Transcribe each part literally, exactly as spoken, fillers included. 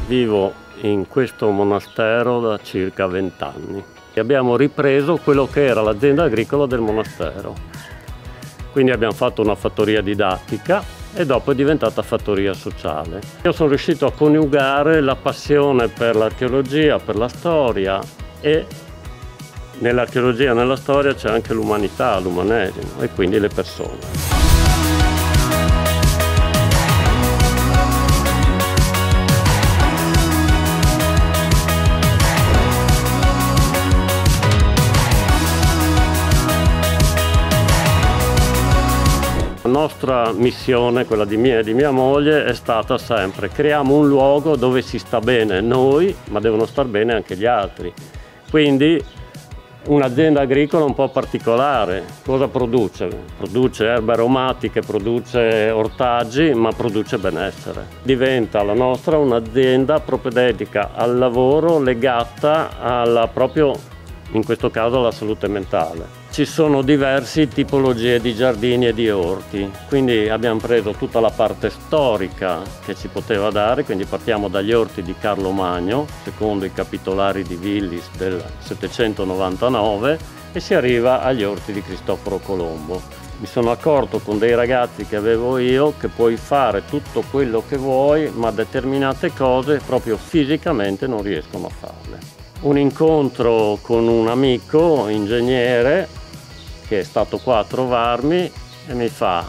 Vivo in questo monastero da circa vent'anni. Abbiamo ripreso quello che era l'azienda agricola del monastero. Quindi abbiamo fatto una fattoria didattica e dopo è diventata fattoria sociale. Io sono riuscito a coniugare la passione per l'archeologia, per la storia, e nell'archeologia e nella storia c'è anche l'umanità, l'umanesimo e quindi le persone. La nostra missione, quella di mia e di mia moglie, è stata sempre: creiamo un luogo dove si sta bene noi, ma devono star bene anche gli altri. Quindi un'azienda agricola un po' particolare. Cosa produce? Produce erbe aromatiche, produce ortaggi, ma produce benessere. Diventa la nostra un'azienda propedetica al lavoro, legata alla proprio, in questo caso, alla salute mentale. Ci sono diverse tipologie di giardini e di orti, quindi abbiamo preso tutta la parte storica che ci poteva dare, quindi partiamo dagli orti di Carlo Magno, secondo i capitolari di Willis del settecentonovantanove, e si arriva agli orti di Cristoforo Colombo. Mi sono accorto con dei ragazzi che avevo io che puoi fare tutto quello che vuoi, ma determinate cose proprio fisicamente non riescono a farle. Un incontro con un amico ingegnere che è stato qua a trovarmi e mi fa: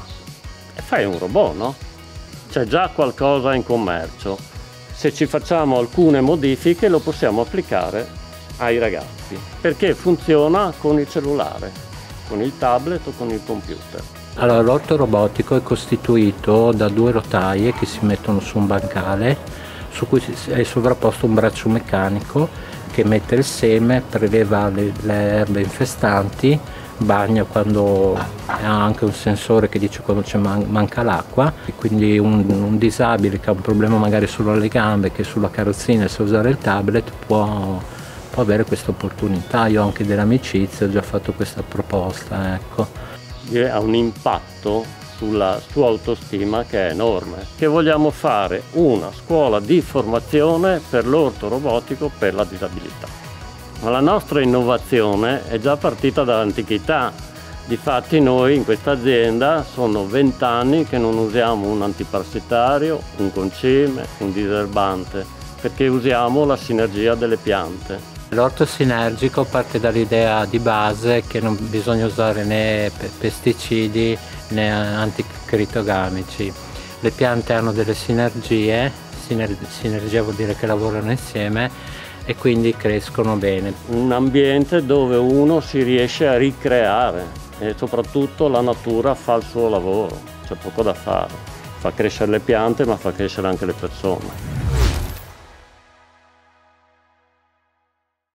e fai un robot, no? C'è già qualcosa in commercio, se ci facciamo alcune modifiche lo possiamo applicare ai ragazzi, perché funziona con il cellulare, con il tablet o con il computer. Allora, l'orto robotico è costituito da due rotaie che si mettono su un bancale su cui è sovrapposto un braccio meccanico che mette il seme, preleva le, le erbe infestanti, bagna quando ha anche un sensore che dice quando man manca l'acqua, quindi un, un disabile che ha un problema magari solo alle gambe, che sulla carrozzina sa usare il tablet, può, può avere questa opportunità. Io ho anche dell'amicizia, ho già fatto questa proposta, ecco. Ha un impatto sulla sua autostima che è enorme. Che vogliamo fare una scuola di formazione per l'orto robotico per la disabilità. Ma la nostra innovazione è già partita dall'antichità. Difatti noi in questa azienda sono vent'anni che non usiamo un antiparassitario, un concime, un diserbante, perché usiamo la sinergia delle piante. L'orto sinergico parte dall'idea di base che non bisogna usare né pesticidi né anticritogamici. Le piante hanno delle sinergie, Siner sinergia vuol dire che lavorano insieme e quindi crescono bene. Un ambiente dove uno si riesce a ricreare e soprattutto la natura fa il suo lavoro, c'è poco da fare. Fa crescere le piante ma fa crescere anche le persone.